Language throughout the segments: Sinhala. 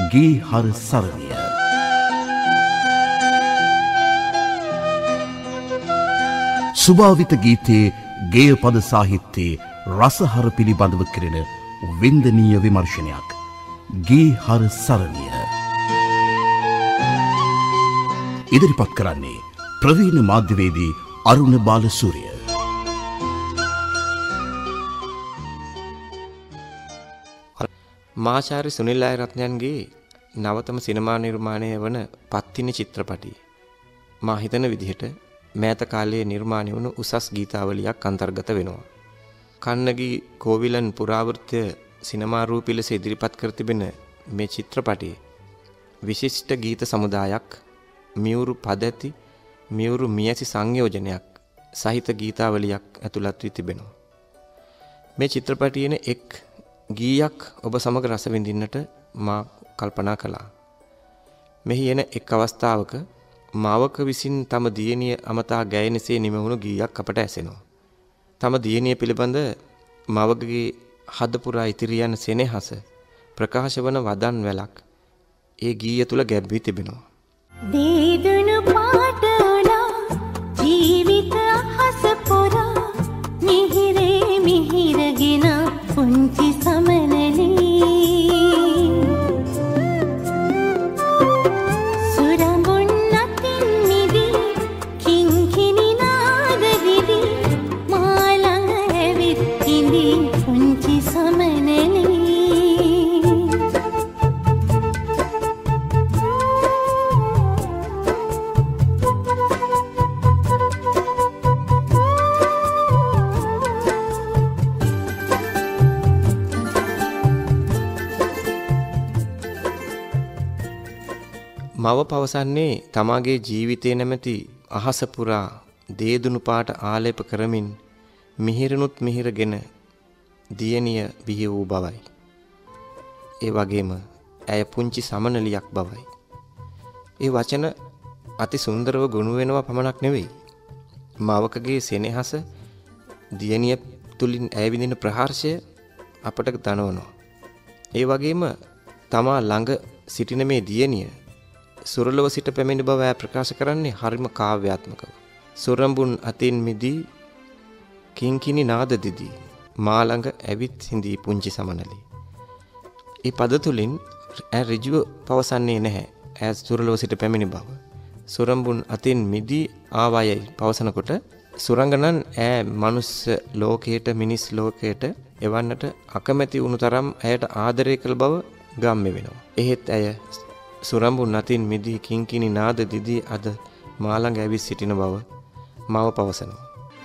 ගේ හර සරණිය. සුභාවිත ගීතයේ ගේයපද සාහිත්‍යයේ රසහර පිළිබඳව කෙරෙන වින්දනීය විමර්ශනයක්. ගේ හර සරණිය. ඉදිරිපත් කරන්නේ ප්‍රවීණ මාධ්‍යවේදී අරුණ බාලසූරිය. මාචාර්ය සුනිල් ආයරත්නයන්ගේ නවතම සිනමා නිර්මාණය වන පත්තිනි චිත්‍රපටය මා හිතන විදිහට මෑත කාලයේ නිර්මාණය වුණු උසස් ගීතාවලියක් අන්තර්ගත වෙනවා. කන්නගී කෝවිලන් පුරාවෘත්තය සිනමා රූපී ලෙස ඉදිරිපත් කර තිබෙන මේ චිත්‍රපටයේ විශිෂ්ට ගීත සමුදායක්, මියුරු පද ඇති, මියුරු මියැසි සංයෝජනයක් සහිත ගීතාවලියක් ඇතුළත් වී තිබෙනවා. මේ චිත්‍රපටයේ එක් ගීයක් ඔබ සමග රස විඳින්නට මා කල්පනා කළා. මෙහි එන එක් අවස්ථාවක මාවක විසින් තම දියණිය අමතා ගැයෙනසේ නිමවුණු ගීයක් අපට ඇසෙනවා. තම දියණිය පිළිබඳ මවගේ හද පුරා ඉතිරි යන සෙනෙහස ප්‍රකාශ වන වදන් වැලක් ඒ ගීය තුල ගැබ් වී තිබෙනවා. දේදුණු පාටලා ජීවිත අහස පොරා මිහිරේ මිහිරගෙන පුංචි සමනලී සුරඹුන් අතින් මිදී කිංකිණි නාද දිදී මා ළඟ ඇවිත් ඉඳී පුංචි සමනලී මව පවසන්නේ තමාගේ ජීවිතේ නැමැති අහස පුරා දේදුණු පාට ආලේප කරමින් මිහිරනුත් මිහිරගෙන දියණිය බිහි වූ බවයි. ඒ වගේම ඇය පුංචි සමනලියක් බවයි. ඒ වචන අති සුන්දරව ගොනු වෙනවා පමණක් නෙවෙයි. මවකගේ සෙනෙහස දියණිය තුලින් ඇය විඳින ප්‍රහර්ෂය අපට දනවනවා. ඒ වගේම තමා ළඟ සිටින මේ දියණිය සුරලව සිට පැමිණි බව ප්‍රකාශ කරන්නේ හරිම කාව්‍යාත්මකව. සුරඹුන් අතින් මිදී කිංකිණි නාද දිදී මා ළඟ ඇවිත් හිඳී පුංචි සමනලී. මේ පද තුලින් ඍජුව පවසන්නේ නැහැ ඈ සුරලව සිට පැමිණි බව. සුරඹුන් අතින් මිදී ආවයයි පවසනකොට සුරංගනන් ඈ මනුස්ස ලෝකයට මිනිස් ලෝකයට එවන්නට අකමැති වුණු තරම් ඇයට ආදරය කළ බව ගම්ම වෙනවා. එහෙත් ඇය සුරඹුන් අතින් මිදී කිංකිණි නාද දිදී අද මා ළඟ ඇවිත් සිටින බව මව පවසනවා.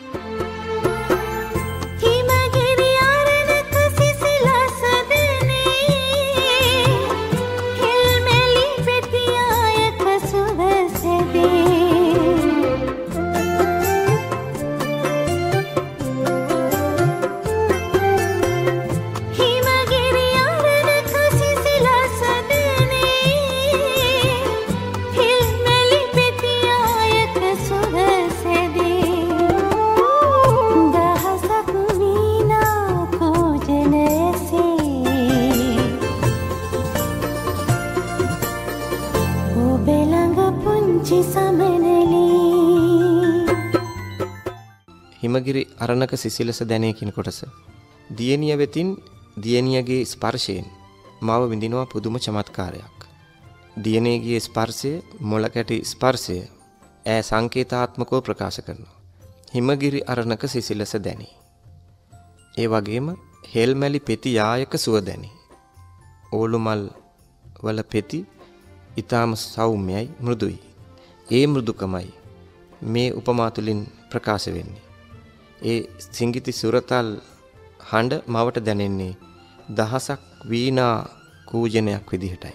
හිමගිරි අරණක සිසිලස දැනේ කියන කොටස දියණිය වෙතින් දියණියගේ ස්පර්ශයෙන් මව විඳිනවා පුදුම චමත්කාරයක්. දියණියගේ ස්පර්ශය මොළකැටි ස්පර්ශය ඈ සංකේතාත්මකව ප්‍රකාශ කරනවා. හිමගිරි අරණක සිසිලස දැනේ. ඒ වගේම හෙල්මැලි පෙති යායක සුව දැනේ. ඕලුමල් වල පෙති ඊටම සෞම්‍යයි මෘදුයි. ඒ මෘදුකමයි මේ උපමා තුලින් ප්‍රකාශ වෙන්නේ. ඒ සිංගිති සුරතල් හඬ මවට දැනෙන්නේ දහසක් වීණා කූජනයක් විදිහටයි.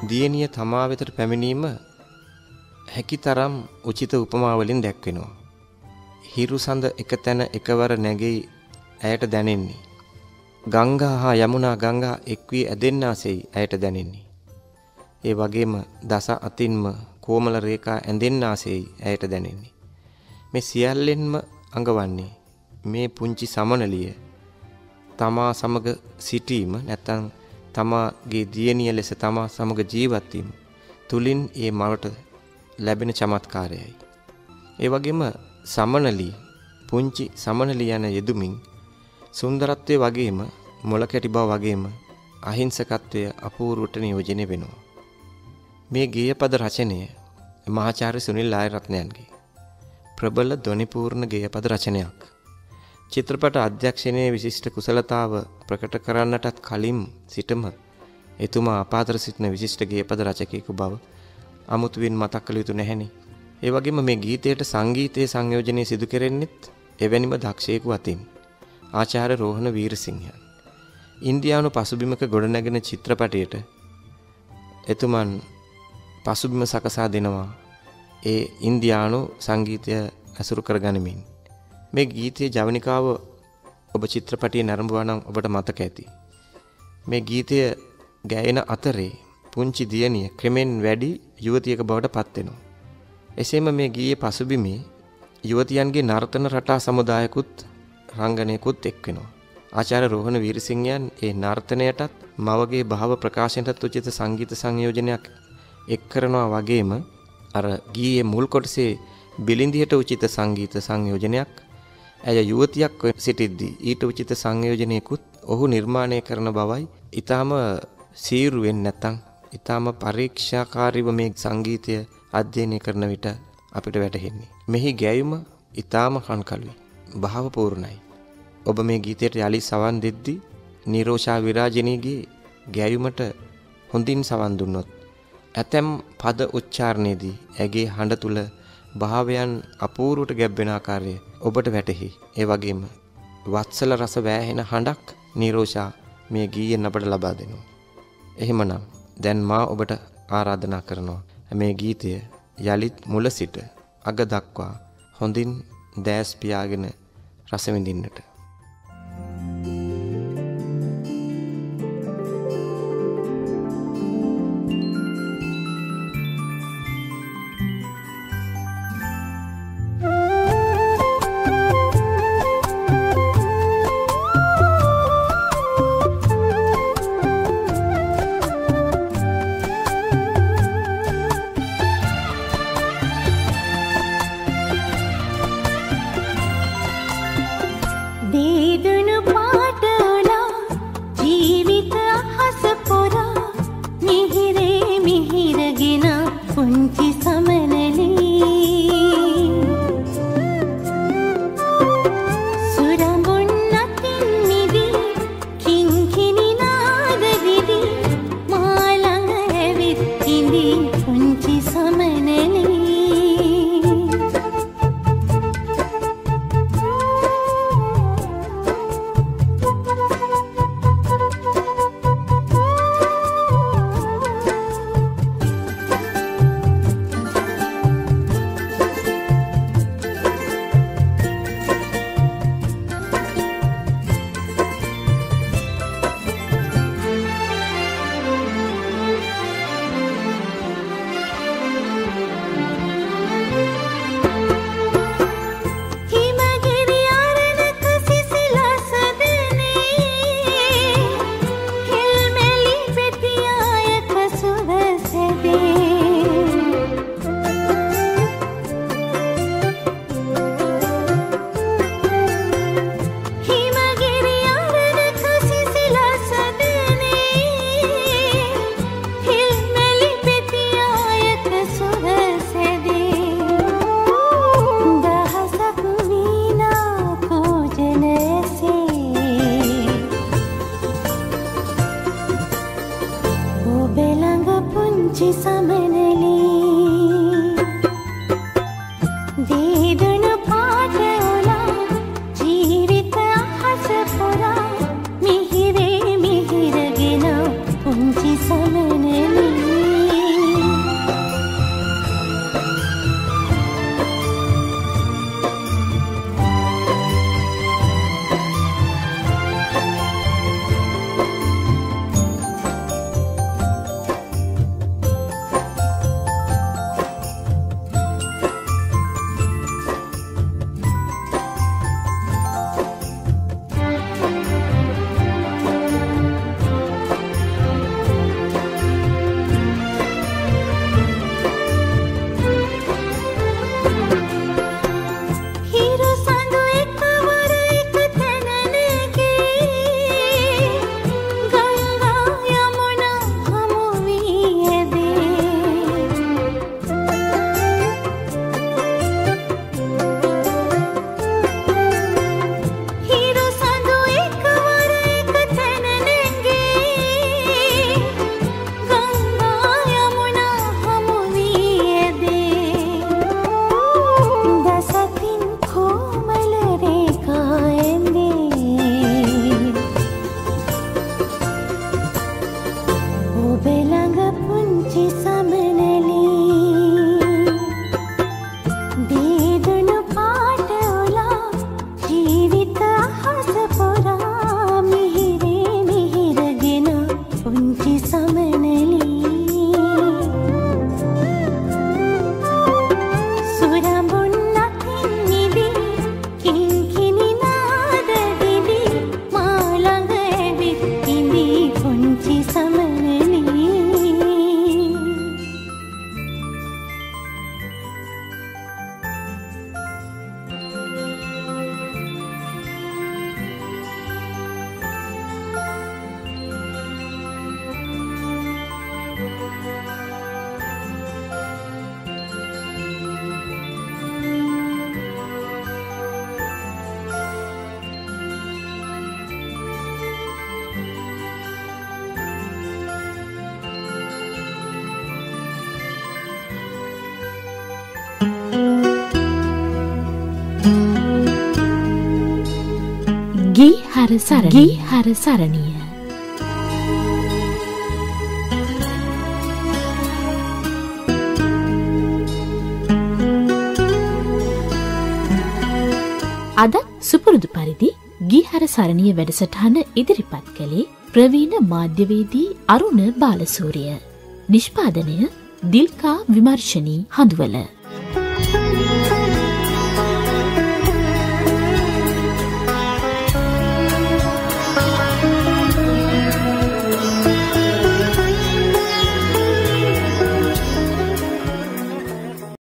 දියණිය තමා වෙතට පැමිණීම හැකිතරම් උචිත උපමා වලින් දැක්වෙනවා. හිරු සඳ එකතැන එකවර නැගෙයි ඇයට දැනෙන්නේ. ගංගා හා යමුනා ගංගා එක් වී ඇදෙන්නාසෙයි ඇයට දැනෙන්නේ. ඒ වගේම දස අතින්ම කොමල රේඛා ඇඳෙන්නාසෙයි ඇයට දැනෙන්නේ. මේ සියල්ලෙන්ම අඟවන්නේ මේ පුංචි සමනලිය තමා සමග සිටීම නැත්නම් තමාගේ දියණිය ලෙස තමා සමග ජීවත් වීම තුලින් ඒ මවට ලැබෙන චමත්කාරයයි. ඒ වගේම සමනලී පුංචි සමනලී යන යෙදුමින් සුන්දරත්වයේ වගේම මොලකැටි බව වගේම අහිංසකත්වය අපූර්වට නියෝජනය වෙනවා. මේ ගේයපද රචනය මහාචාර්ය සුනිල් ආයරත්නයන්ගේ ප්‍රබල ධ්වනිපූර්ණ ගේයපද රචනයක්. චිත්‍රපට අධ්‍යක්ෂණයේ විශිෂ්ට කුසලතාව ප්‍රකට කරන්නටත් කලින් සිටම එතුමා අපාතර සිටින විශිෂ්ට ගේයපද රචකයෙකු බව අමුතුවෙන් මතක් කළ යුතු නැහැනේ. ඒ වගේම මේ ගීතයට සංගීතයේ සංයෝජනය සිදු කෙරෙන්නෙත් එවැනිම දක්ෂයෙකු අතින් ආචාර්ය රෝහණ වීරසිංහයන්. ඉන්දියානු පසුබිමක ගොඩනැගෙන චිත්‍රපටයට එතුමන් පසුබිම සකසා දෙනවා ඒ ඉන්දියානු සංගීතය ඇසුරු කරගනිමින්. මේ ගීතයේ ජවනිකාව ඔබ චිත්‍රපටයේ නරඹුවා නම් ඔබට මතක ඇති. මේ ගීතය ගැයෙන අතරේ පුංචි දියණිය ක්‍රමෙන් වැඩි යුවතියක බවට පත් වෙනවා. එසේම මේ ගීයේ පසුබිමේ යුවතියන්ගේ නර්තන රටා සමුදායකුත් රංගනයකුත් එක් වෙනවා. ආචාර්ය රෝහණ වීරසිංහයන් ඒ නර්තනයටත් මවගේ භාව ප්‍රකාශනයටත් උචිත සංගීත සංයෝජනයක් එක් කරනවා වගේම අර ගීයේ මුල් කොටසේ බිලින්දියට උචිත සංගීත සංයෝජනයක් ඇය යුවතියක් සිටිද්දී ඊට උචිත සංයෝජනයකුත් ඔහු නිර්මාණය කරන බවයි ඊටාම සීරුවෙන් නැත්තම් ඊටාම පරීක්ෂාකාරීව මේ සංගීතය අධ්‍යයනය කරන විට අපිට වැටහෙන්නේ. මෙහි ගැයුම ඊටාම කන්කලුයි, භාවපූර්ණයි. ඔබ මේ ගීතයට යලි සවන් දෙද්දී නිරෝෂා විරාජිනීගේ ගැයුමට හොඳින් සවන් දුන්නොත් ඇතැම් පද උච්චාරණයේදී ඇගේ හඬ තුල භාවයන් අපූර්වට ගැබ්වෙන ආකාරය ඔබට වැටහි. ඒ වගේම වත්සල රස වෑහෙන හඬක් නිරෝෂා මේ ගීයෙන් අපට ලබා දෙනවා. එහෙමනම් දැන් මා ඔබට ආරාධනා කරනවා මේ ගීතය යලිත් මුල සිට අග දක්වා හොඳින් දැස් පියාගෙන රස විඳින්නට. මිහිරගෙන පුංචි සමනලී හර සරණිය අද සුපුරුදු පරිදි ගීහර සරණිය වැඩසටහන ඉදිරිපත් කළේ ප්‍රවීණ මාධ්‍යවේදී අරුණ බාලසූරිය. නිෂ්පාදනය දිල්කා විමර්ශනී හඳුවල.